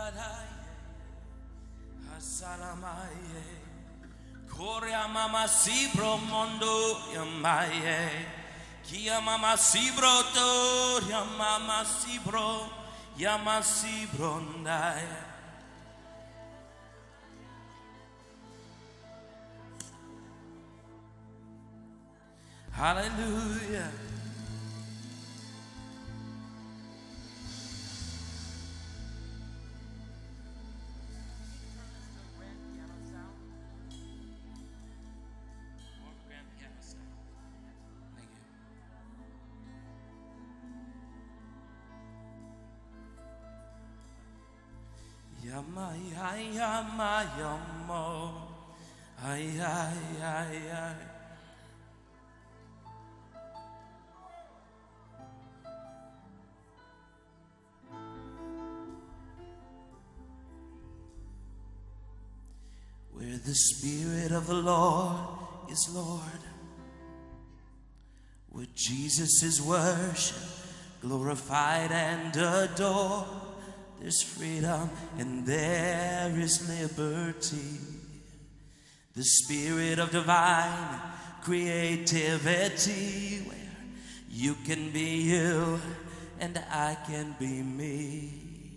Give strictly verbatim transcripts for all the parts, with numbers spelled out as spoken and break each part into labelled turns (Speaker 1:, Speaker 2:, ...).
Speaker 1: Korea mama sibro mondo yamaye. Kia mama sibro to ya mama sibro yama sibro ndai. Hallelujah. Yama ay yama yamo ay ay ay ay. Where the Spirit of the Lord is Lord, where Jesus is worshipped, glorified and adored, there's freedom and there is liberty. The Spirit of divine creativity, where you can be you and I can be me.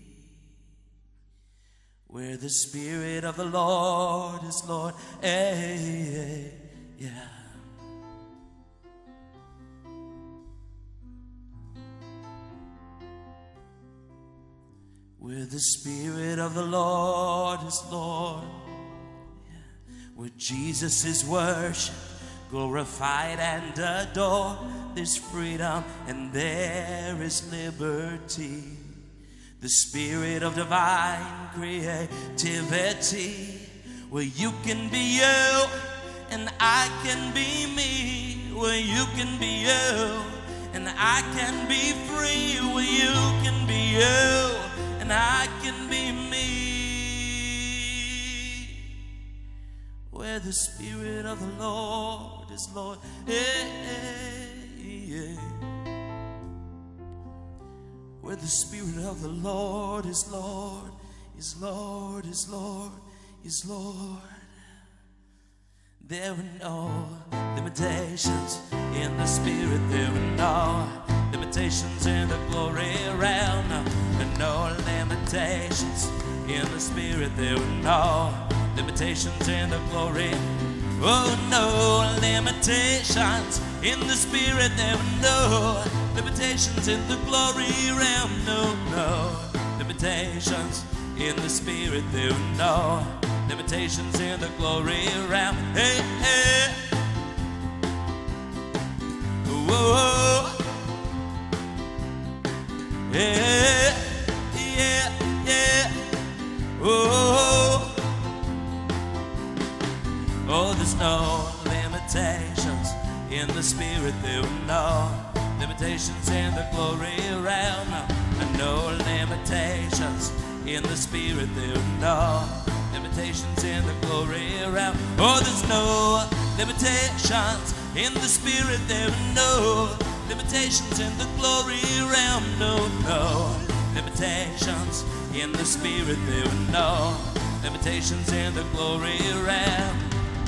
Speaker 1: Where the Spirit of the Lord is Lord, hey, hey, yeah. Where the Spirit of the Lord is Lord, yeah. Where Jesus is worshipped, glorified and adored, there's freedom and there is liberty. The Spirit of divine creativity, where you can be you and I can be me. Where you can be you and I can be free. Where you can be you and I can be me. Where the Spirit of the Lord is Lord, hey, hey, yeah. Where the Spirit of the Lord is Lord, is Lord, is Lord, is Lord. There are no limitations in the Spirit. There are no limitations in the glory realm. No, there are no limitations in the Spirit. There are no limitations in the glory. Oh, no limitations in the Spirit. There are no limitations in the glory realm. No, no limitations in the Spirit. There are no limitations in the glory realm. Hey, hey. Whoa. Yeah, yeah, yeah. Whoa. Oh, there's no limitations in the Spirit. There are no limitations in the glory realm. And no limitations in the Spirit. There are no limitations in the glory realm. Oh, there's no limitations in the Spirit. There are no limitations in the glory realm. No, no limitations in the Spirit. There are no limitations in the glory realm.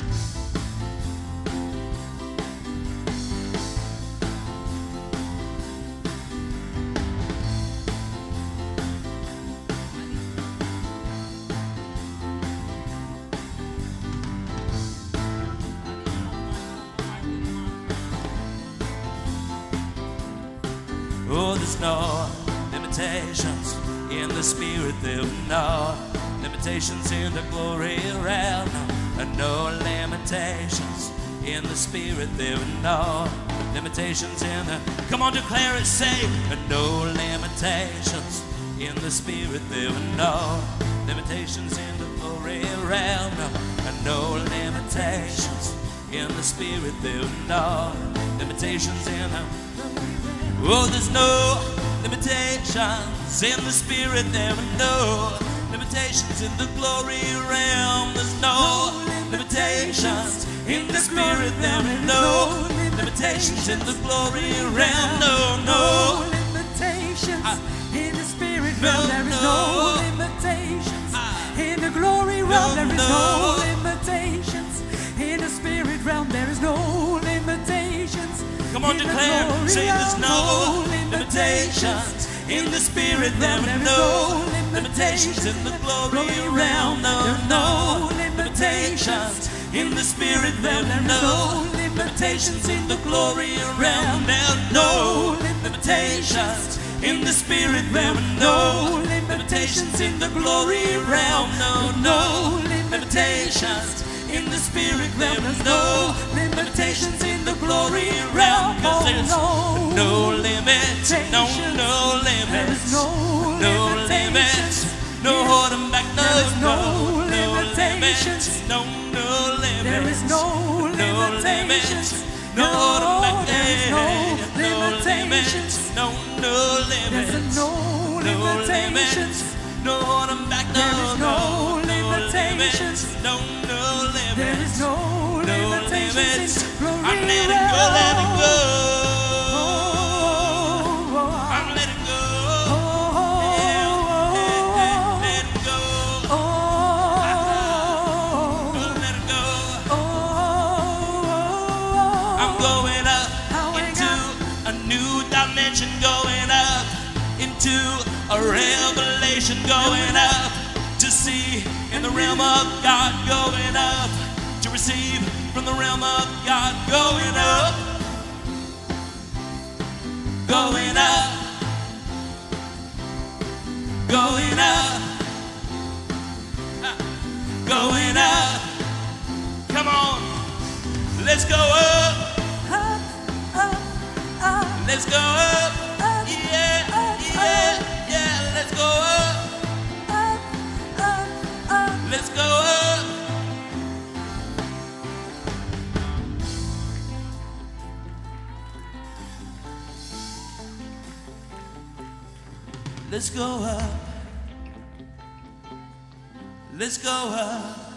Speaker 1: Oh, there's no limitations in the Spirit. There are no limitations in the glory realm. No, no limitations in the Spirit. There are no limitations in the... Come on, declare it, say, no limitations in the Spirit. There are no limitations in the glory realm. No, no limitations in the Spirit. There are no limitations in the... Oh, there's no limitations in the Spirit. There are no limitations in the glory realm. There's no limitations in the Spirit. There are no limitations in the glory realm. No, no
Speaker 2: limitations
Speaker 1: I,
Speaker 2: in the Spirit.
Speaker 1: No,
Speaker 2: There is
Speaker 1: no.
Speaker 2: no limitations. realm. There is no limitations. In the spirit realm, there is no limitations.
Speaker 1: Come on, declare. Say there's no limitations. In the spirit realm, there are no limitations. In the glory realm, there are no limitations. In the spirit realm, there are no limitations. In the glory realm, there are no limitations. In the spirit realm, no limitations. In the glory realm, no, no limitations. In the spirit realm, there's no limitations. In the glory realm, cause there's no, no limits, no, no limits, no, no limits, no holding back, no, no, no limits, no, no limits,
Speaker 2: there is no limitations,
Speaker 1: no holding back,
Speaker 2: no limitations,
Speaker 1: no, no limits,
Speaker 2: there's no limitations,
Speaker 1: no holding back, no,
Speaker 2: no limitations,
Speaker 1: no, no limits,
Speaker 2: there is no limitations.
Speaker 1: I'm letting go, letting go. I'm letting go. Letting go. Letting go. I'm going up into a new dimension, going up into a revelation, going up to see in the realm of God, going up to receive from the realm of God, going up, going up, going up, going up. Come on, let's go up, let's go up, yeah, yeah, yeah, let's go up, let's go up. Let's go up. Let's go up.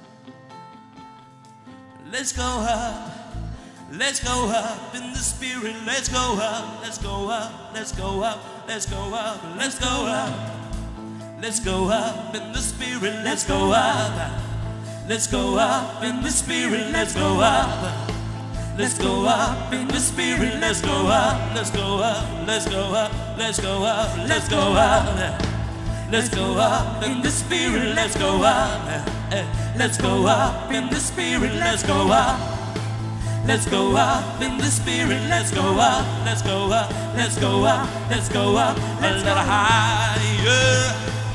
Speaker 1: Let's go up. Let's go up in the spirit. Let's go up. Let's go up. Let's go up. Let's go up. Let's go up. Let's go up in the spirit. Let's go up. Let's go up in the spirit. Let's go up. Let's go up in the spirit, let's go up, let's go up, let's go up, let's go up, let's go up. Let's go up in the spirit, let's go up. Let's go up in the spirit, let's go up. Let's go up in the spirit, let's go up, let's go up, let's go up, let's go up, a little higher,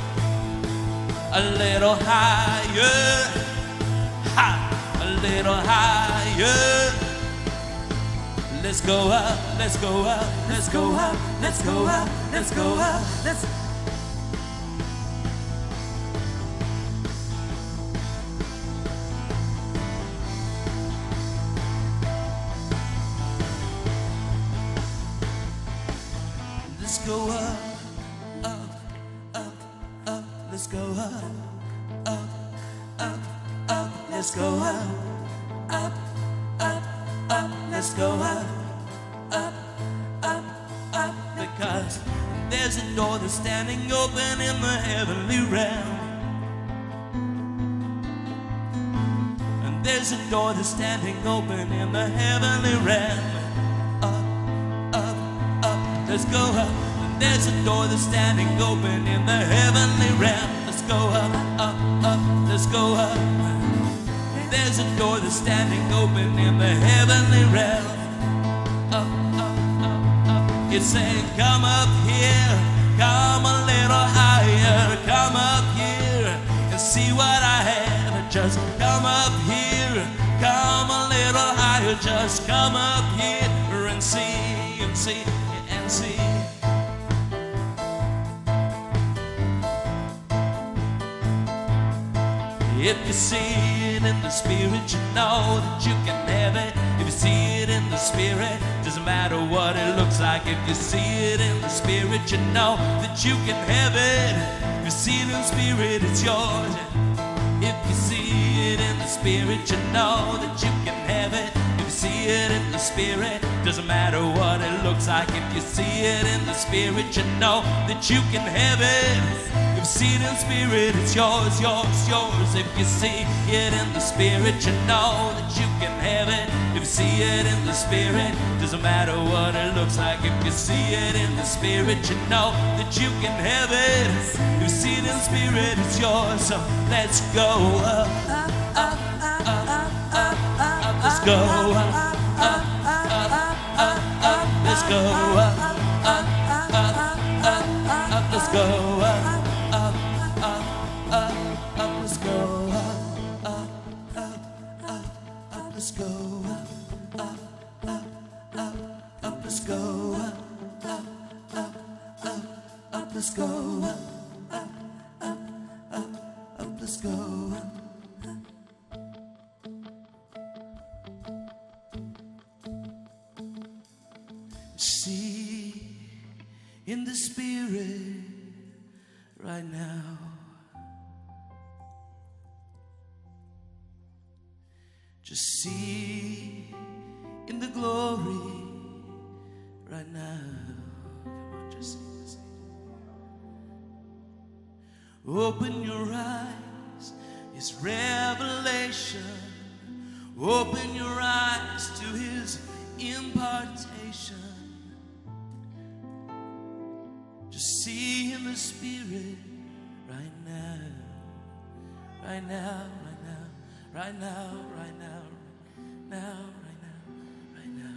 Speaker 1: a little higher, ha, a little higher. Let's go up, let's go up, let's go up, let's go up, let's go up, let's Let's go up, up, up, up, let's go up, up, up, up, let's go up, up, up, up, let's go up, up, up, up, because there's a door that's standing open in the heavenly realm. And there's a door that's standing open in the heavenly realm. Up, up, up, let's go up. And there's a door that's standing open in the heavenly realm. Let's go up, up, up, let's go up. There's a door that's standing open in the heavenly realm. Up, up, up, up. It's saying, come up here, come a little higher, come up here and see what I have. Just come up here, come a little higher, just come up here and see, and see, and see. If you see it in the spirit, you know that you can have it. If you see it in the spirit, doesn't matter what it looks like. If you see it in the spirit, you know that you can have it. If you see it in the spirit, it's yours. If you see it in the spirit, you know that you can have it. If you see it in the spirit, doesn't matter what it looks like. If you see it in the spirit, you know that you can have it. you see it in the spirit, it's yours, yours, yours. If you see it in the spirit, you know that you can have it. If you see it in the spirit, doesn't matter what it looks like. If you see it in the spirit, you know that you can have it. If you see it in the spirit, it's yours. So let's go up, up, up, up, up, up. Let's go up, up, up, up, up. Let's go up, up, up, up, up. Let's go up, up, up, up, up. Let's go up, up, up, up, up. Let's go up, up, up, up, up. Let's go up, up, up, up, up. Let's go up, up, up, up, up. Let's go up. See in the spirit right now. Just see in the glory right now. Come on, just sing, just sing. Open your eyes, His revelation. Open your eyes to His impartation. Just see in the spirit right now, right now, right now, right now, right now, now, right now, right now.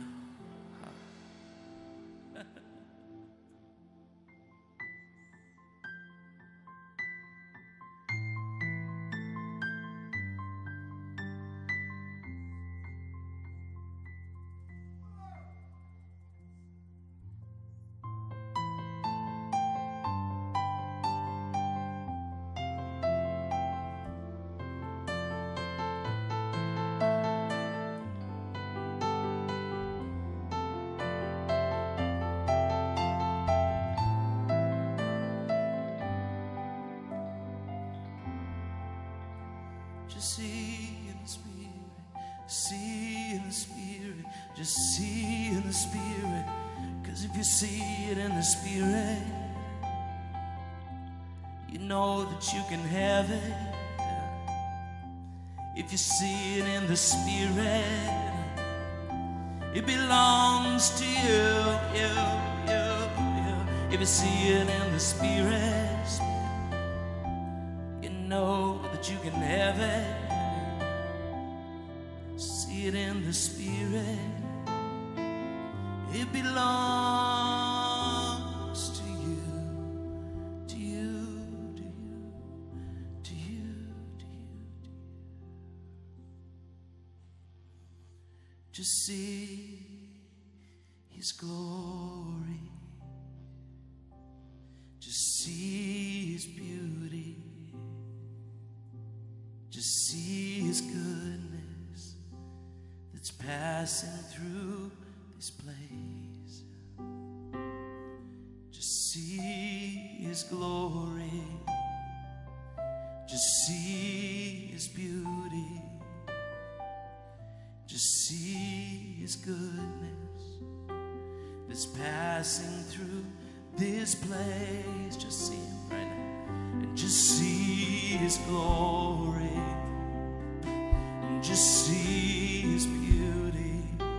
Speaker 1: Just see in the spirit, see in the spirit, just see in the spirit. Cause if you see it in the spirit, you know that you can have it. If you see it in the spirit, it belongs to you, you, you, you. If you see it in the spirit, you know that you can have it. See it in the spirit, it belongs to you, to you, to you, to you, to you, to you. Just see His glory, just see His beauty, just see His goodness that's passing through this place. Just see His glory, just see His beauty, just see His goodness that's passing through this place. Just see Him right now, and just see His glory, and just see His beauty,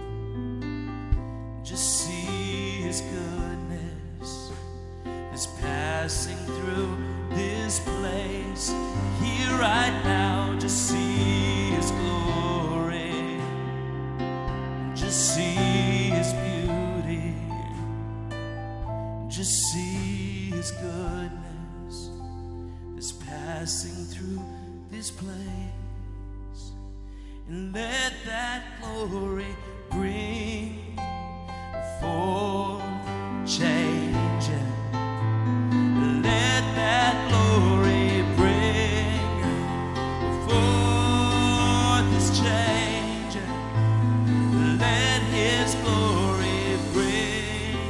Speaker 1: just see His goodness that's passing through this place. Here right now, just see His glory, just see His beauty, just see His goodness that's passing through this place. And let that glory bring forth change. Let that glory bring forth this change. Let His glory bring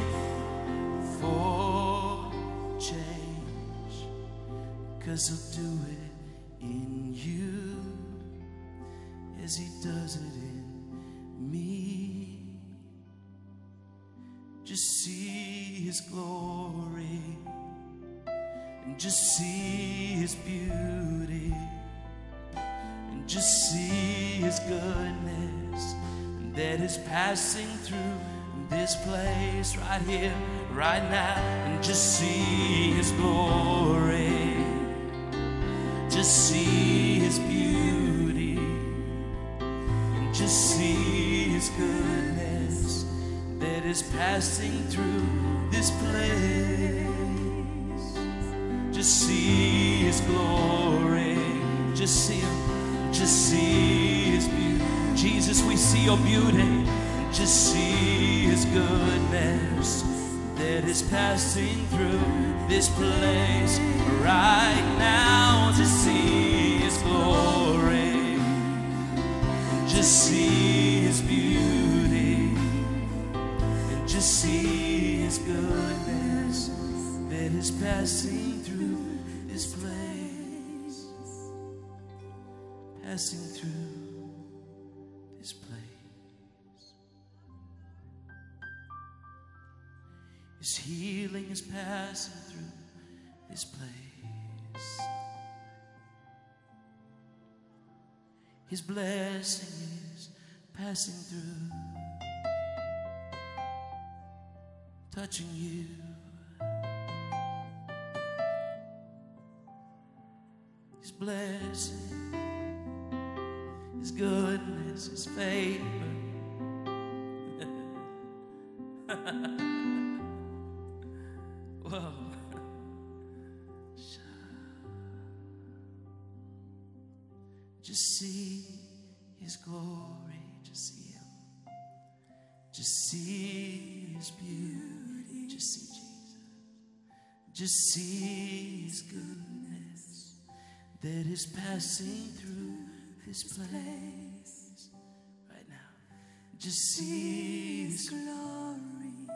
Speaker 1: forth change. 'Cause He'll do it in you as He does it in me. Just see His glory, and just see His beauty, and just see His goodness that is passing through this place right here, right now, and just see His glory, just see His beauty, and just see His goodness that is passing through this place. Just see His glory, just see Him, just see His beauty. Jesus, we see your beauty, just see His goodness that is passing through this place right now. Just see His glory, just see His beauty, and just see His goodness that is passing through this place, passing through this place. His healing is passing through this place. His blessing is passing through, touching you. His blessing, His goodness, His favor. Whoa. Just see His glory, just see Him. Just see His beauty, just see Jesus. Just see His goodness that is passing through this place right now. Just see His glory,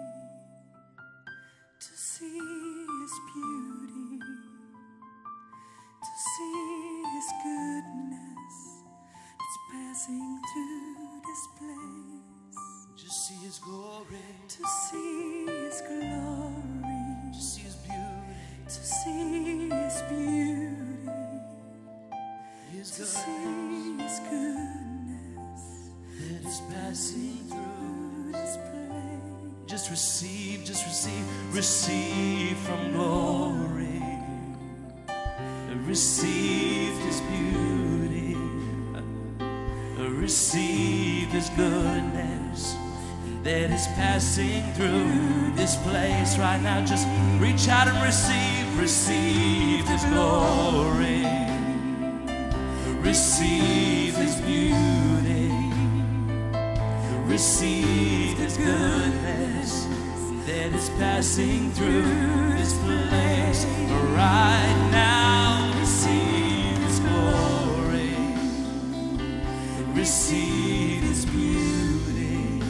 Speaker 1: to see His beauty, to see His goodness, it's passing through this place. Just see His glory, to see His glory, to see His beauty, to see His beauty, His to see His goodness that is passing through this place. Just receive, just receive, receive from glory. Receive His beauty, receive His goodness that is passing through this place right now. Just reach out and receive, receive His glory, receive His beauty, receive His goodness that is passing through this place right now. Receive His glory, receive His beauty,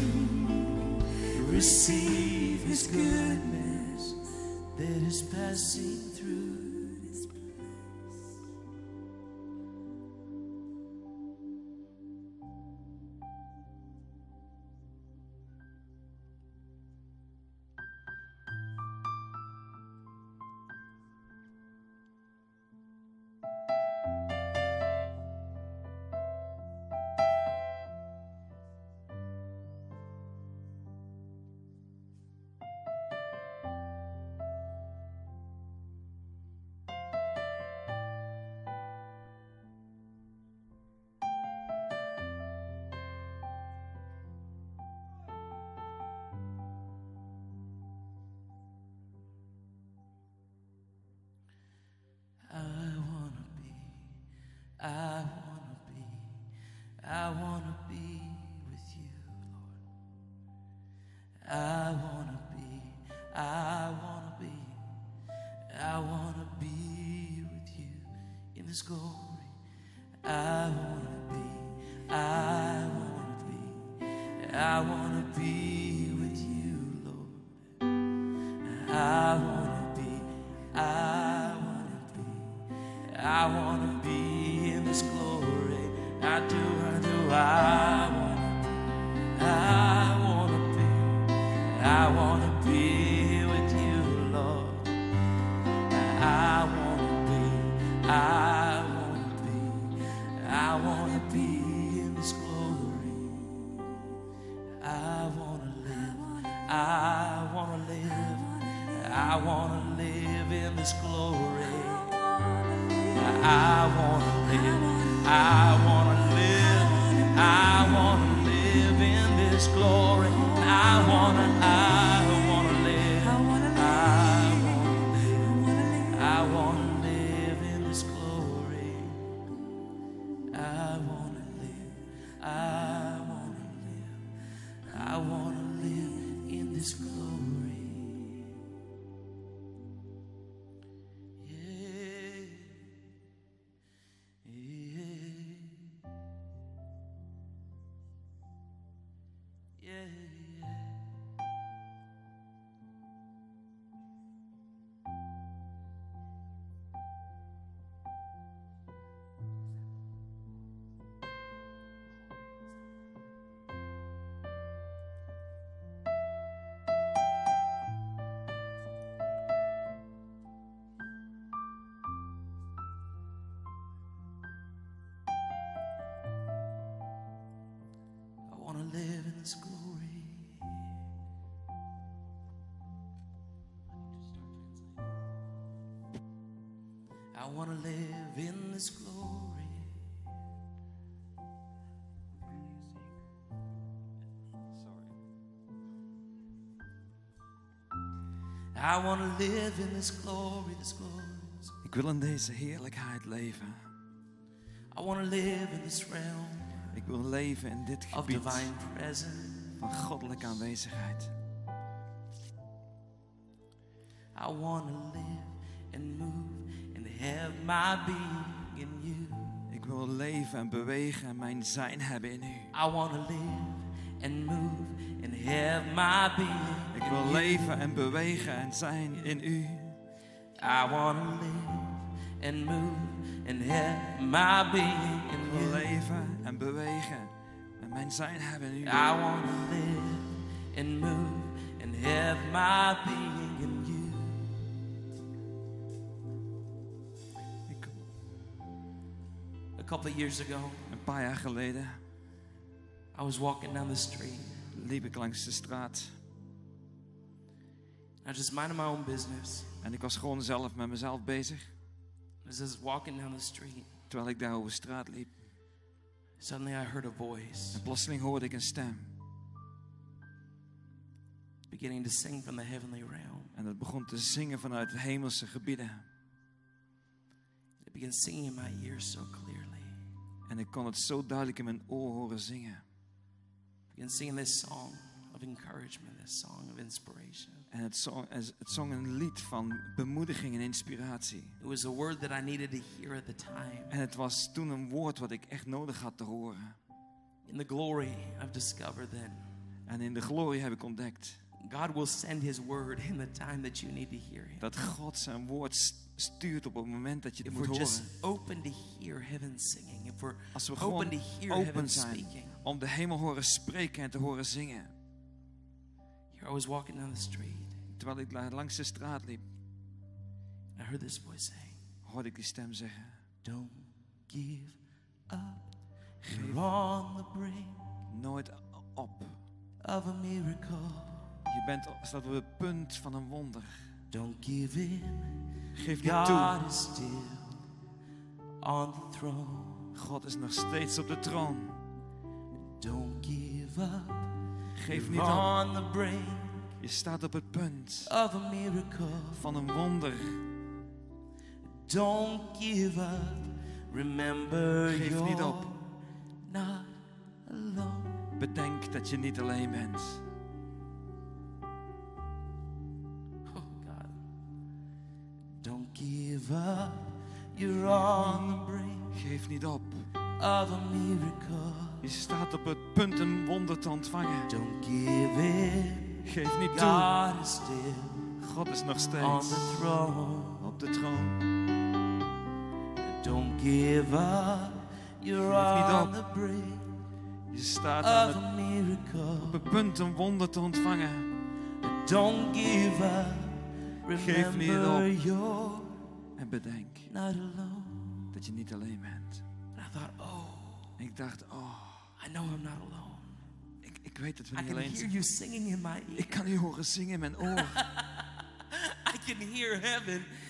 Speaker 1: receive His goodness that is passing through this place. I wanna be, I wanna be with you, Lord. I wanna be, I wanna be, I wanna be with you in this glory. I wanna be, I wanna be, I wanna be with you, Lord. I wanna be, I wanna be, I wanna be in this glory. I do, I do, I wanna, I wanna be, I wanna be with you, Lord. I wanna I wanna live. I wanna live. I wanna live in this glory. I wanna, I wanna live. I wanna live. I wanna live in this glory. I wanna live. I wanna live. I wanna live in this glory. I wanna live in this glory. I wanna live in this glory. I wanna live in this glory, this glory.
Speaker 3: Ik wil in deze heerlijkheid leven.
Speaker 1: I wanna live in this realm.
Speaker 3: Ik wil leven in dit
Speaker 1: Of
Speaker 3: gebied
Speaker 1: divine presence.
Speaker 3: van goddelijke aanwezigheid.
Speaker 1: I wanna live and move and have my being in you.
Speaker 3: Ik wil leven en bewegen en mijn zijn hebben in u.
Speaker 1: I wanna live and move and have my being.
Speaker 3: Ik wil leven en bewegen en zijn in u.
Speaker 1: I wanna live and move and have my being in
Speaker 3: Ik wil
Speaker 1: you.
Speaker 3: leven en bewegen en mijn zijn hebben in u.
Speaker 1: I wanna live and move and have my being in you.
Speaker 3: Ik,
Speaker 1: A couple of years ago,
Speaker 3: een paar jaar geleden
Speaker 1: I was walking down the street.
Speaker 3: liep ik langs de straat.
Speaker 1: I was just minding my own business.
Speaker 3: En ik was gewoon zelf met mezelf bezig.
Speaker 1: I was just walking down the street.
Speaker 3: Terwijl ik daar over straat liep.
Speaker 1: Suddenly I heard a voice
Speaker 3: En plotseling hoorde ik een stem.
Speaker 1: beginning to sing from the heavenly realm.
Speaker 3: En het begon te zingen vanuit de hemelse gebieden.
Speaker 1: It began singing in my ears so clearly.
Speaker 3: En ik kon het zo duidelijk in mijn oor horen zingen.
Speaker 1: It began singing this song of encouragement, this song of inspiration.
Speaker 3: En het zong, het zong een lied van bemoediging en inspiratie.
Speaker 1: It was a word that I needed to hear at the time.
Speaker 3: En het was toen een woord wat ik echt nodig had te horen.
Speaker 1: In the glory, I've discovered that
Speaker 3: En in de glorie heb ik ontdekt
Speaker 1: God will send His word in the time that you need to hear Him.
Speaker 3: dat God zijn woord st- stuurt op het moment dat je het
Speaker 1: If
Speaker 3: moet
Speaker 1: we're
Speaker 3: horen.
Speaker 1: just open to hear heaven singing, if we're
Speaker 3: Als we
Speaker 1: open
Speaker 3: gewoon
Speaker 1: to hear heaven
Speaker 3: open zijn
Speaker 1: speaking.
Speaker 3: om de hemel horen spreken en te horen zingen.
Speaker 1: Here I was walking down the street.
Speaker 3: Terwijl ik la- langs de straat liep,
Speaker 1: I heard this voice saying,
Speaker 3: hoorde ik die stem zeggen:
Speaker 1: don't give up. You're on the brink
Speaker 3: nooit op.
Speaker 1: of a miracle.
Speaker 3: Je bent, staat op het punt van een wonder.
Speaker 1: Don't give in.
Speaker 3: Geef niet
Speaker 1: God
Speaker 3: toe.
Speaker 1: is still on the throne.
Speaker 3: God is nog steeds op de troon.
Speaker 1: Don't give up.
Speaker 3: Geef niet
Speaker 1: You're
Speaker 3: op.
Speaker 1: on the brink
Speaker 3: Je staat op het punt
Speaker 1: of a miracle.
Speaker 3: van een wonder.
Speaker 1: Don't give up. Remember
Speaker 3: Geef
Speaker 1: you're
Speaker 3: niet op.
Speaker 1: not alone.
Speaker 3: Bedenk dat je niet alleen bent.
Speaker 1: Oh God. Don't give up. You're on the brink
Speaker 3: Geef niet op.
Speaker 1: of a miracle.
Speaker 3: Je staat op het punt een wonder te ontvangen.
Speaker 1: Don't give in.
Speaker 3: Geef niet toe.
Speaker 1: God is still
Speaker 3: God is nog
Speaker 1: on
Speaker 3: steeds
Speaker 1: the throne.
Speaker 3: op de troon.
Speaker 1: Don't give up. You're
Speaker 3: Geef niet
Speaker 1: on
Speaker 3: op.
Speaker 1: the brink
Speaker 3: Je staat aan
Speaker 1: of
Speaker 3: het,
Speaker 1: a miracle.
Speaker 3: op het punt een wonder te ontvangen.
Speaker 1: Don't give up.
Speaker 3: Geef niet
Speaker 1: Remember
Speaker 3: op.
Speaker 1: you're
Speaker 3: En bedenk
Speaker 1: not alone.
Speaker 3: dat je niet alleen bent.
Speaker 1: And I thought, oh,
Speaker 3: En ik dacht, oh,
Speaker 1: I know I'm not alone.
Speaker 3: ik, ik weet dat we
Speaker 1: I
Speaker 3: niet
Speaker 1: can
Speaker 3: alleen
Speaker 1: hear
Speaker 3: zijn.
Speaker 1: you singing in my ear.
Speaker 3: Ik kan u horen zingen in mijn oor.
Speaker 1: I can hear heaven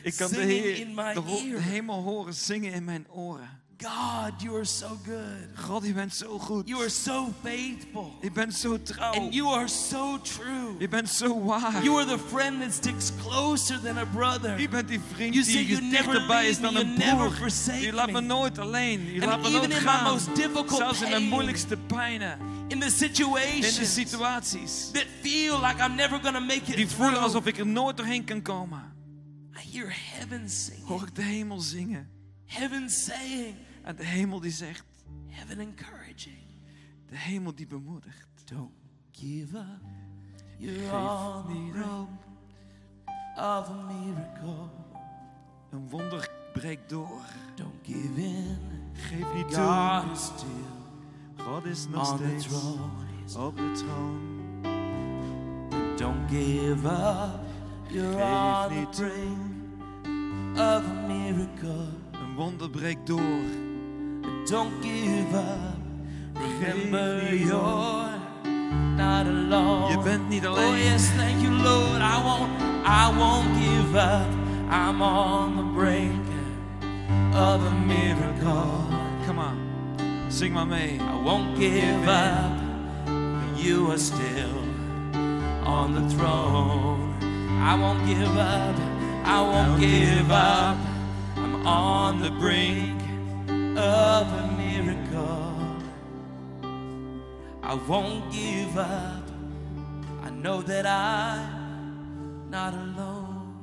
Speaker 3: Ik kan de,
Speaker 1: singing
Speaker 3: Heer,
Speaker 1: in my
Speaker 3: de, ho- de
Speaker 1: ear.
Speaker 3: hemel horen zingen in mijn oren.
Speaker 1: God, you are so good.
Speaker 3: God, je bent zo goed.
Speaker 1: You are so faithful.
Speaker 3: Je bent zo trouw.
Speaker 1: And you are so true.
Speaker 3: Je bent zo waar.
Speaker 1: You are the friend that sticks closer than a brother.
Speaker 3: Je bent die vriend
Speaker 1: You
Speaker 3: die
Speaker 1: say you never
Speaker 3: dichterbij is
Speaker 1: leave
Speaker 3: dan
Speaker 1: me,
Speaker 3: een
Speaker 1: you never
Speaker 3: broer.
Speaker 1: forsake
Speaker 3: Je laat me
Speaker 1: me.
Speaker 3: nooit alleen. Je
Speaker 1: And
Speaker 3: laat me
Speaker 1: even
Speaker 3: nooit
Speaker 1: in my
Speaker 3: gaan.
Speaker 1: most difficult
Speaker 3: Zelfs in mijn
Speaker 1: pain,
Speaker 3: moeilijkste pijnen.
Speaker 1: in the
Speaker 3: In de
Speaker 1: situations
Speaker 3: situaties.
Speaker 1: that feel like I'm never going to make it
Speaker 3: Die voelen
Speaker 1: through,
Speaker 3: alsof ik er nooit doorheen kan komen.
Speaker 1: I hear heaven singing.
Speaker 3: Hoor ik de hemel zingen.
Speaker 1: Heaven saying.
Speaker 3: En de hemel die zegt.
Speaker 1: Heaven encouraging.
Speaker 3: De hemel die bemoedigt.
Speaker 1: Don't give up. You're
Speaker 3: Geef
Speaker 1: on the
Speaker 3: niet
Speaker 1: brink of a miracle.
Speaker 3: Een wonder breekt door.
Speaker 1: Don't give in.
Speaker 3: Geef niet toe.
Speaker 1: God is still
Speaker 3: God is nog
Speaker 1: on the
Speaker 3: steeds
Speaker 1: throne.
Speaker 3: op de troon.
Speaker 1: Don't give up. You're
Speaker 3: Geef
Speaker 1: on the
Speaker 3: niet toe.
Speaker 1: brink of a miracle.
Speaker 3: Een wonder breekt door.
Speaker 1: Don't give up. Remember
Speaker 3: Geef niet
Speaker 1: you're not alone.
Speaker 3: Je bent niet
Speaker 1: Oh
Speaker 3: alleen.
Speaker 1: yes, thank you, Lord. I won't, I won't give up. I'm on the brink of a miracle.
Speaker 3: Come on. Zing maar mee.
Speaker 1: I won't give up. You are still on the throne. I won't give up. I won't give up. I'm on the brink of a miracle. I won't give up. I know that I'm not alone.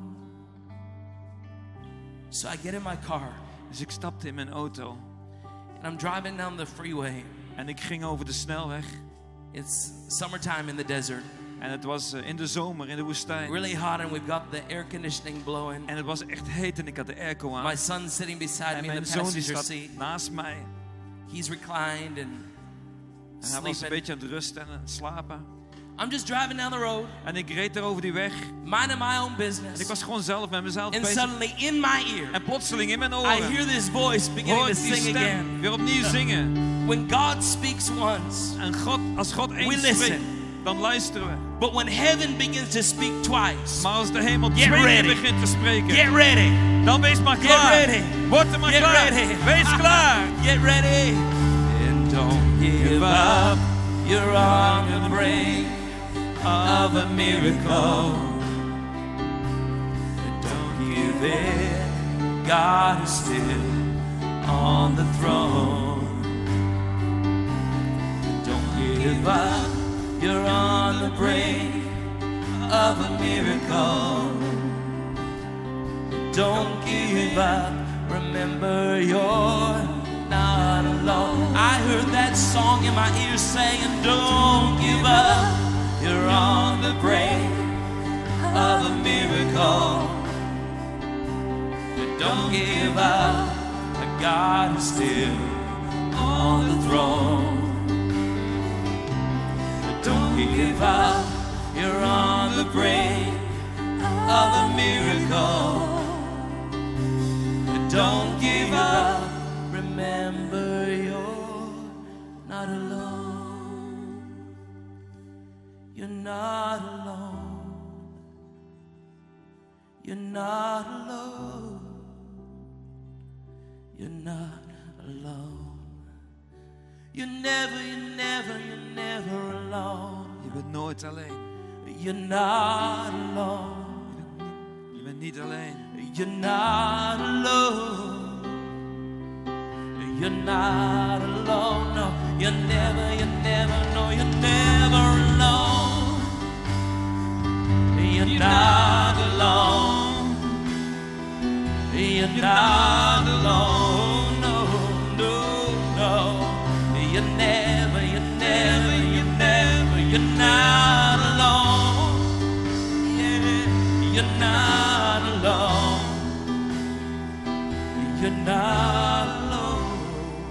Speaker 1: So I get in my car
Speaker 3: Dus ik stapte in mijn auto.
Speaker 1: and I'm driving down the freeway.
Speaker 3: En ik ging over de snelweg.
Speaker 1: It's summertime in the desert.
Speaker 3: En het was uh, in de zomer in de woestijn.
Speaker 1: Really hot, and we've got the air conditioning blowing.
Speaker 3: En het was echt heet en ik had de airco aan.
Speaker 1: My son's sitting beside
Speaker 3: En
Speaker 1: me in
Speaker 3: mijn
Speaker 1: the
Speaker 3: zoon die
Speaker 1: passenger
Speaker 3: staat
Speaker 1: seat.
Speaker 3: naast mij.
Speaker 1: He's reclined and
Speaker 3: En hij was een
Speaker 1: sleeping.
Speaker 3: beetje aan het rusten en aan het slapen.
Speaker 1: I'm just driving down the road,
Speaker 3: En ik reed er over die weg.
Speaker 1: minding my own
Speaker 3: En
Speaker 1: business.
Speaker 3: ik was gewoon zelf met mezelf
Speaker 1: And
Speaker 3: bezig.
Speaker 1: suddenly in my ear,
Speaker 3: En plotseling in mijn
Speaker 1: I
Speaker 3: oren
Speaker 1: hear this voice beginning
Speaker 3: hoor
Speaker 1: to
Speaker 3: ik die
Speaker 1: sing again.
Speaker 3: stem weer opnieuw zingen.
Speaker 1: When God speaks once,
Speaker 3: En God, als God
Speaker 1: We
Speaker 3: eens
Speaker 1: listen.
Speaker 3: spreekt, dan luisteren we.
Speaker 1: but when heaven begins to speak twice,
Speaker 3: Maar als de hemel
Speaker 1: Get
Speaker 3: twee keer
Speaker 1: ready.
Speaker 3: begint te spreken,
Speaker 1: get ready,
Speaker 3: dan wees maar
Speaker 1: Get
Speaker 3: klaar.
Speaker 1: ready.
Speaker 3: Word er maar
Speaker 1: Get
Speaker 3: klaar.
Speaker 1: ready.
Speaker 3: Wees klaar.
Speaker 1: get ready, and don't give up. You're on the brink of a miracle. Don't give in. God is still on the throne. Don't give up. You're on the brink of a miracle. Don't give up. Remember you're not alone. I heard that song in my ears saying, don't give up. You're on the brink of a miracle. Don't give up. God is still on the throne. Don't give up. You're on the brink of a miracle. Don't give up. Remember you're not alone. You're not alone. You're not alone. You're not alone. You're never, you're never, you're never alone.
Speaker 3: Je bent nooit alleen.
Speaker 1: You're not alone.
Speaker 3: Je bent niet alleen.
Speaker 1: You're not alone. You're not alone. No, you're never, you never, no, you're never alone. You're not alone. You're not alone. No, no, no. You're never, you never, you never, you're not alone. Yeah, you're not alone. You're not alone.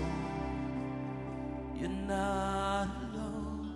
Speaker 1: You're not alone.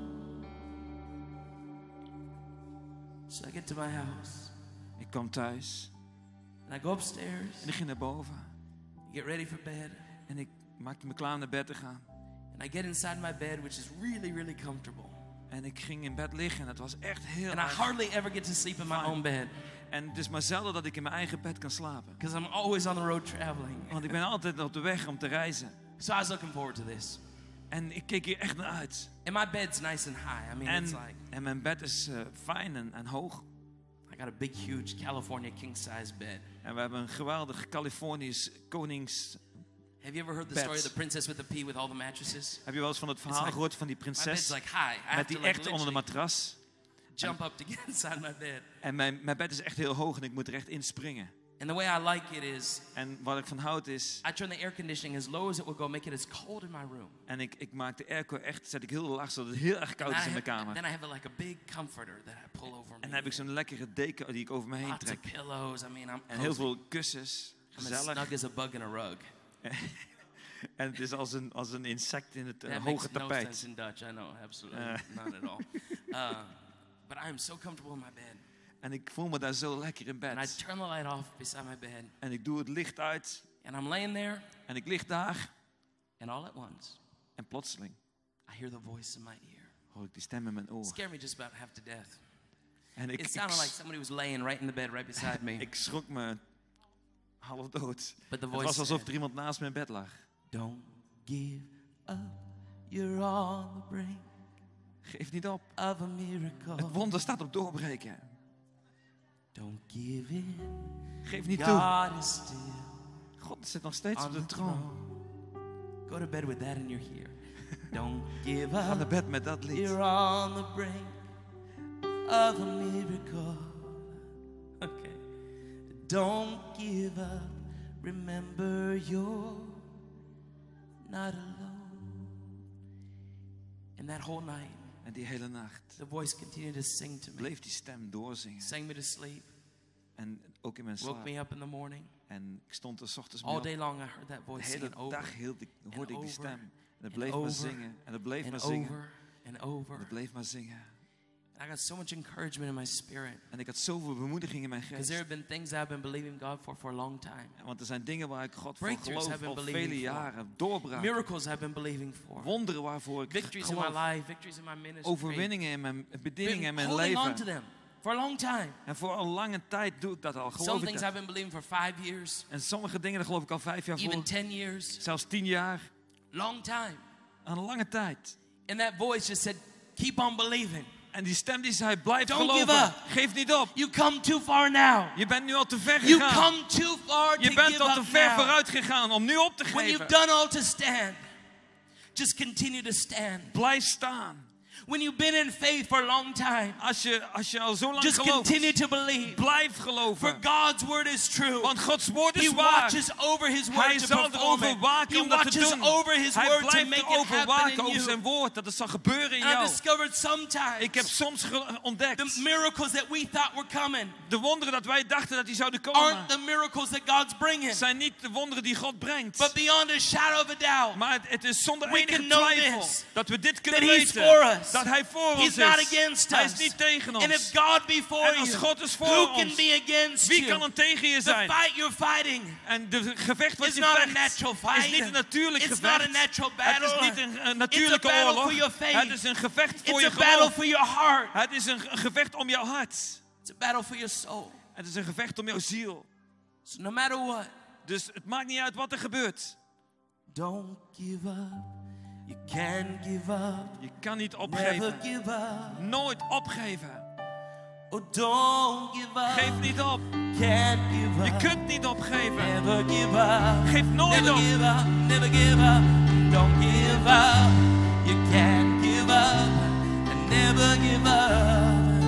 Speaker 1: So I get to my house
Speaker 3: Ik kwam thuis
Speaker 1: and I go upstairs,
Speaker 3: en ik ging naar boven.
Speaker 1: get ready for bed,
Speaker 3: En ik maakte me klaar om naar bed te gaan.
Speaker 1: and I get inside my bed, which is really, really comfortable.
Speaker 3: En ik ging in bed liggen en het was echt heel
Speaker 1: And I
Speaker 3: erg.
Speaker 1: hardly ever get to sleep in my own bed.
Speaker 3: En het is maar zelden dat ik in mijn eigen bed kan slapen.
Speaker 1: Because I'm always on the road traveling.
Speaker 3: Want ik ben altijd op de weg om te reizen.
Speaker 1: So I was looking forward to this.
Speaker 3: En ik keek hier echt naar uit.
Speaker 1: And my bed's nice and high. I mean,
Speaker 3: En,
Speaker 1: it's like
Speaker 3: en mijn bed is uh, fijn en, en hoog.
Speaker 1: I got a big, huge California king-size bed.
Speaker 3: En we hebben een geweldig Californisch konings...
Speaker 1: Have you ever heard the
Speaker 3: Beds.
Speaker 1: story of the princess with the pea with all the mattresses?
Speaker 3: Heb je wel eens van het verhaal
Speaker 1: like-
Speaker 3: gehoord van die
Speaker 1: My bed's
Speaker 3: prinses?
Speaker 1: like high. I have
Speaker 3: Met
Speaker 1: to
Speaker 3: die
Speaker 1: like
Speaker 3: echt onder de
Speaker 1: literally
Speaker 3: matras.
Speaker 1: jump up to get inside my bed.
Speaker 3: En mijn, mijn bed is echt heel hoog en ik moet er echt in springen.
Speaker 1: And the way I like it is,
Speaker 3: En wat ik van houd is...
Speaker 1: I turn the air conditioning as low as it will go, make it as cold in my room.
Speaker 3: En ik, ik maak de airco echt, zet ik heel laag zodat het heel erg koud
Speaker 1: And
Speaker 3: is
Speaker 1: I
Speaker 3: in mijn
Speaker 1: have-
Speaker 3: kamer.
Speaker 1: Then I have like a big comforter that I pull over
Speaker 3: En
Speaker 1: me.
Speaker 3: dan heb ik zo'n lekkere deken die ik over me heen
Speaker 1: Lots of
Speaker 3: trek.
Speaker 1: pillows. I mean, I'm
Speaker 3: En heel
Speaker 1: cozy.
Speaker 3: veel kussens.
Speaker 1: I'm as
Speaker 3: Gezellig.
Speaker 1: snug as a bug in a rug.
Speaker 3: En het is als een, als een insect in het uh,
Speaker 1: That
Speaker 3: hoge
Speaker 1: makes no
Speaker 3: tapijt.
Speaker 1: sense in Dutch. I know, absolutely
Speaker 3: Uh.
Speaker 1: not at all. Uh, but I am so comfortable in my bed.
Speaker 3: En ik voel me daar zo lekker in
Speaker 1: And I
Speaker 3: bed.
Speaker 1: turn the light off beside my bed.
Speaker 3: En ik doe het licht uit.
Speaker 1: And I'm laying there.
Speaker 3: En ik lig daar.
Speaker 1: And all at once,
Speaker 3: En plotseling
Speaker 1: I hear the voice in my ear.
Speaker 3: hoor ik die stem in mijn
Speaker 1: It
Speaker 3: oor.
Speaker 1: scared me just about half to death.
Speaker 3: En ik,
Speaker 1: It
Speaker 3: ik,
Speaker 1: sounded like somebody was laying right in the bed right beside me.
Speaker 3: ik schrok me half dood.
Speaker 1: But the
Speaker 3: Het
Speaker 1: voice
Speaker 3: was alsof
Speaker 1: said,
Speaker 3: er iemand naast mijn bed lag.
Speaker 1: don't give up. You're on the brink
Speaker 3: Geef niet op.
Speaker 1: of a miracle.
Speaker 3: Het wonder staat op doorbreken.
Speaker 1: Don't give in.
Speaker 3: Geef niet toe.
Speaker 1: God is still
Speaker 3: God zit nog steeds op
Speaker 1: on
Speaker 3: de
Speaker 1: the
Speaker 3: troon.
Speaker 1: throne. Go to bed with that in your ear. Don't give
Speaker 3: Ga naar
Speaker 1: up.
Speaker 3: bed met dat lied.
Speaker 1: You're on the brink of a miracle. Okay. Don't give up. Remember you're not alone. And that whole night,
Speaker 3: En die hele nacht
Speaker 1: the voice continued to sing to me.
Speaker 3: bleef die stem doorzingen.
Speaker 1: Sang me to sleep.
Speaker 3: En ook in mijn
Speaker 1: Woke
Speaker 3: slaap.
Speaker 1: me up in the morning.
Speaker 3: En ik stond er 's ochtends mee
Speaker 1: All
Speaker 3: op.
Speaker 1: day long I heard that
Speaker 3: De
Speaker 1: voice
Speaker 3: hele
Speaker 1: singing over
Speaker 3: dag hield ik, hoorde ik die
Speaker 1: over
Speaker 3: stem. En het
Speaker 1: and
Speaker 3: bleef maar
Speaker 1: over
Speaker 3: zingen. En het bleef maar
Speaker 1: and
Speaker 3: zingen.
Speaker 1: over and
Speaker 3: En
Speaker 1: over.
Speaker 3: het bleef maar zingen.
Speaker 1: I got so much encouragement in my spirit.
Speaker 3: En ik had zoveel bemoediging in mijn
Speaker 1: Because there
Speaker 3: geest.
Speaker 1: have been things that I've been believing God for for a long time.
Speaker 3: Want er zijn dingen waar ik God voor
Speaker 1: Breakthroughs
Speaker 3: geloof
Speaker 1: have
Speaker 3: al
Speaker 1: been
Speaker 3: vele
Speaker 1: believing for.
Speaker 3: jaren. Doorbraak.
Speaker 1: Miracles I've been believing for.
Speaker 3: Wonderen waarvoor ik
Speaker 1: Victories in my
Speaker 3: geloof.
Speaker 1: life, victories in my ministry.
Speaker 3: Overwinningen in mijn bediening
Speaker 1: Been
Speaker 3: en mijn
Speaker 1: holding on to
Speaker 3: leven.
Speaker 1: them for a long time.
Speaker 3: En voor al lange tijd doe ik dat al.
Speaker 1: Some
Speaker 3: Geloof ik
Speaker 1: things
Speaker 3: dat.
Speaker 1: I've been believing for five years,
Speaker 3: En sommige dingen daar geloof ik al vijf jaar
Speaker 1: even
Speaker 3: voor.
Speaker 1: ten years,
Speaker 3: Zelfs tien jaar.
Speaker 1: long time.
Speaker 3: Een lange tijd.
Speaker 1: And that voice just said, keep on believing.
Speaker 3: En die stem die zei, blijf
Speaker 1: Don't
Speaker 3: geloven.
Speaker 1: give up.
Speaker 3: Geef niet op.
Speaker 1: You come too far now.
Speaker 3: Je bent nu al te ver
Speaker 1: You
Speaker 3: gegaan.
Speaker 1: come too far to
Speaker 3: Je bent
Speaker 1: give
Speaker 3: al te
Speaker 1: up
Speaker 3: ver
Speaker 1: now.
Speaker 3: vooruit gegaan om nu op te
Speaker 1: When you've
Speaker 3: geven.
Speaker 1: done all to stand, just continue to stand.
Speaker 3: Blijf staan.
Speaker 1: When you've been in faith for a long time,
Speaker 3: Als je, als je al zo lang
Speaker 1: just
Speaker 3: gelooft,
Speaker 1: continue to believe.
Speaker 3: blijf
Speaker 1: For
Speaker 3: geloven.
Speaker 1: God's word is true.
Speaker 3: Want Gods woord
Speaker 1: He
Speaker 3: is waar.
Speaker 1: watches over His
Speaker 3: Hij
Speaker 1: word to
Speaker 3: zal
Speaker 1: perform
Speaker 3: erover
Speaker 1: it.
Speaker 3: waken
Speaker 1: He
Speaker 3: om dat te
Speaker 1: watches
Speaker 3: doen.
Speaker 1: over His
Speaker 3: Hij
Speaker 1: word to
Speaker 3: blijft
Speaker 1: make it
Speaker 3: erover
Speaker 1: happen
Speaker 3: waken
Speaker 1: in
Speaker 3: over
Speaker 1: you.
Speaker 3: zijn woord. Dat het zal gebeuren in
Speaker 1: And I
Speaker 3: jou.
Speaker 1: discovered sometimes
Speaker 3: Ik heb soms ge- ontdekt.
Speaker 1: the miracles that we thought were coming
Speaker 3: De wonderen dat wij dachten dat die zouden
Speaker 1: aren't
Speaker 3: komen.
Speaker 1: the miracles that God's bringing.
Speaker 3: Zijn niet de wonderen die God brengt.
Speaker 1: But beyond a shadow of a doubt,
Speaker 3: Maar het, het is zonder
Speaker 1: We
Speaker 3: enige
Speaker 1: can know
Speaker 3: twijfel
Speaker 1: this,
Speaker 3: dat we dit kunnen
Speaker 1: that He's
Speaker 3: weten.
Speaker 1: for us.
Speaker 3: Dat Hij voor
Speaker 1: He's
Speaker 3: ons
Speaker 1: not
Speaker 3: is.
Speaker 1: against
Speaker 3: Hij
Speaker 1: us.
Speaker 3: is niet tegen ons.
Speaker 1: And if God be for
Speaker 3: En als
Speaker 1: you,
Speaker 3: God is voor
Speaker 1: who
Speaker 3: ons,
Speaker 1: can be against
Speaker 3: Wie
Speaker 1: you?
Speaker 3: kan er tegen je
Speaker 1: The
Speaker 3: zijn?
Speaker 1: fight you're fighting
Speaker 3: En de gevecht wat
Speaker 1: is
Speaker 3: je
Speaker 1: not a
Speaker 3: vecht
Speaker 1: natural
Speaker 3: is
Speaker 1: fight.
Speaker 3: niet een natuurlijk
Speaker 1: It's
Speaker 3: gevecht.
Speaker 1: not a natural
Speaker 3: Het
Speaker 1: battle.
Speaker 3: is niet een, een
Speaker 1: It's a
Speaker 3: natuurlijke
Speaker 1: battle
Speaker 3: oorlog.
Speaker 1: for your faith.
Speaker 3: Het is een gevecht voor
Speaker 1: It's
Speaker 3: je
Speaker 1: a battle
Speaker 3: geloof.
Speaker 1: for your heart.
Speaker 3: Het is een, een gevecht om jouw hart.
Speaker 1: It's a battle for your soul.
Speaker 3: Het is een gevecht om jouw ziel.
Speaker 1: So no matter what,
Speaker 3: Dus het maakt niet uit wat er gebeurt.
Speaker 1: don't give up. You can't give up.
Speaker 3: Je kan niet
Speaker 1: Never
Speaker 3: opgeven.
Speaker 1: give up.
Speaker 3: Nooit opgeven.
Speaker 1: Oh, don't give up.
Speaker 3: Geef niet op.
Speaker 1: Can't give up.
Speaker 3: Je kunt niet opgeven.
Speaker 1: Never give up.
Speaker 3: Geef nooit
Speaker 1: Never
Speaker 3: op.
Speaker 1: give up. Never give up. Don't give up. You can't give up. And never give up.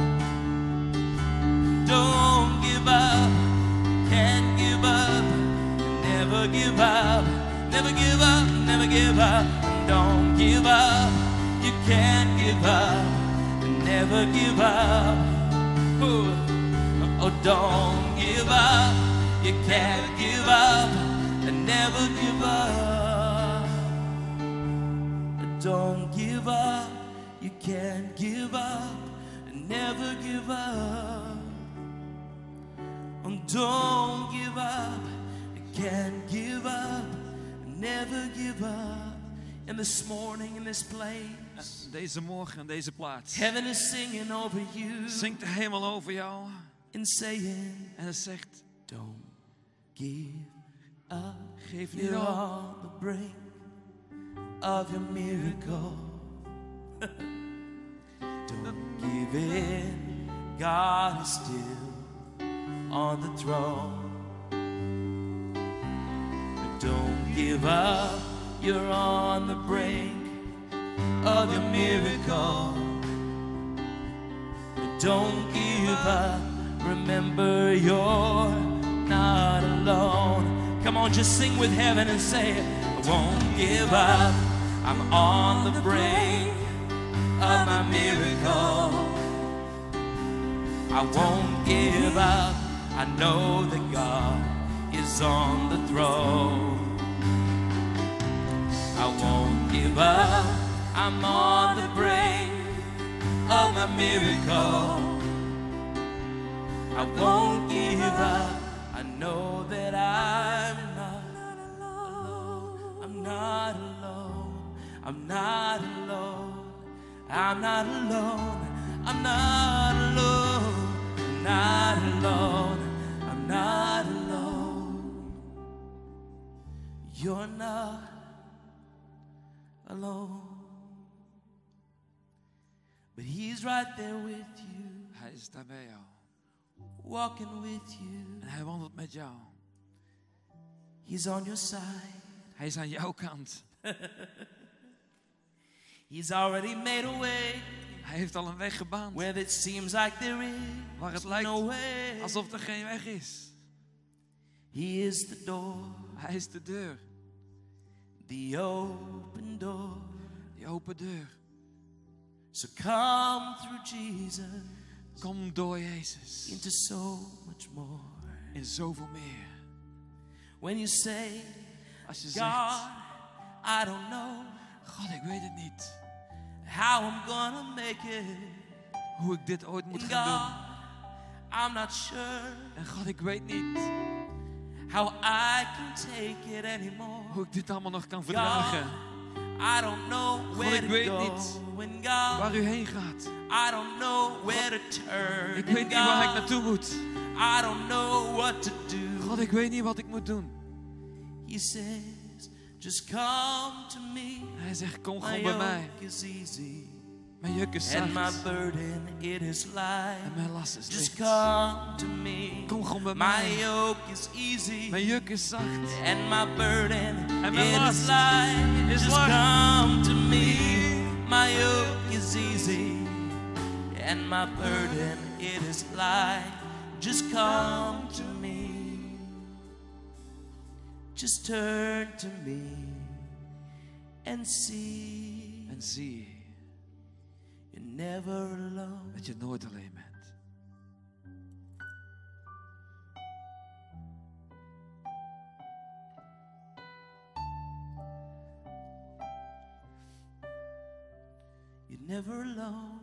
Speaker 1: Don't give up. Can't give up. Never give up. Never give up. Never give up. Don't give up. You can't give up. And never give up. Ooh. Oh, don't give up. You can't give up and never give up. Don't give up. You can't give up and never give up. Oh, don't give up. You can't give up and never give up. And this morning in this place,
Speaker 3: Deze morgen en deze plaats.
Speaker 1: heaven is singing over you.
Speaker 3: Zingt de hemel over jou.
Speaker 1: in saying,
Speaker 3: En het zegt,
Speaker 1: don't give up.
Speaker 3: geef niet
Speaker 1: You're
Speaker 3: op.
Speaker 1: on the brink of your miracle. Don't give in. God is still on the throne. But don't give up. You're on the brink of your miracle. But don't give up. Remember, you're not alone. Come on, just sing with heaven and say it. I won't give up. I'm on the brink of my miracle. I won't give up. I know that God is on the throne. I won't give up. I'm on the brink of my miracle. I won't give up. I know that I'm not alone. I'm not alone. I'm not alone. I'm not alone. I'm not alone. I'm not alone. I'm not alone. You're not alone. But He's right there with you.
Speaker 3: Hij is daar bij jou.
Speaker 1: Walking with you.
Speaker 3: En hij wandelt met jou.
Speaker 1: He's on your side.
Speaker 3: Hij is aan jouw kant.
Speaker 1: He's already made a way.
Speaker 3: Hij heeft al een weg gebaand.
Speaker 1: Where it seems like there is
Speaker 3: Waar het lijkt
Speaker 1: no way.
Speaker 3: alsof er geen weg is.
Speaker 1: He is the door.
Speaker 3: Hij is de deur.
Speaker 1: The open door.
Speaker 3: Die open deur.
Speaker 1: So come through Jesus.
Speaker 3: Kom door Jezus.
Speaker 1: Into so much more.
Speaker 3: In zoveel meer.
Speaker 1: When you say,
Speaker 3: Als je
Speaker 1: God,
Speaker 3: zegt,
Speaker 1: I don't know
Speaker 3: God, ik weet het niet.
Speaker 1: how I'm gonna make it.
Speaker 3: Hoe ik dit ooit moet
Speaker 1: And
Speaker 3: gaan
Speaker 1: God,
Speaker 3: doen.
Speaker 1: I'm not sure
Speaker 3: En God, ik weet niet
Speaker 1: how I can take it anymore.
Speaker 3: hoe ik dit allemaal nog kan
Speaker 1: God,
Speaker 3: verdragen.
Speaker 1: I don't know where
Speaker 3: ik
Speaker 1: to
Speaker 3: weet
Speaker 1: go.
Speaker 3: niet
Speaker 1: And God,
Speaker 3: Waar u heen gaat.
Speaker 1: I don't know where to turn.
Speaker 3: Ik weet
Speaker 1: And
Speaker 3: niet waar ik
Speaker 1: God,
Speaker 3: naartoe moet.
Speaker 1: I don't know what to do.
Speaker 3: God, ik weet niet wat ik moet doen.
Speaker 1: He says, just come to me.
Speaker 3: Hij zegt, kom
Speaker 1: My
Speaker 3: gewoon bij mij.
Speaker 1: yoke is easy.
Speaker 3: Mijn juk is
Speaker 1: And my
Speaker 3: zacht.
Speaker 1: burden, it is light.
Speaker 3: En mijn last is
Speaker 1: Just
Speaker 3: licht.
Speaker 1: come to me.
Speaker 3: Kom gewoon bij
Speaker 1: My
Speaker 3: mij.
Speaker 1: yoke is easy.
Speaker 3: Mijn juk is zacht.
Speaker 1: And my burden,
Speaker 3: En mijn
Speaker 1: it
Speaker 3: last
Speaker 1: is light.
Speaker 3: is
Speaker 1: Just
Speaker 3: licht.
Speaker 1: come to me. My yoke is easy. And my burden, it is light. Just come to me. Just turn to me and see.
Speaker 3: En zie
Speaker 1: You're never alone.
Speaker 3: dat je nooit alleen bent.
Speaker 1: You're never alone.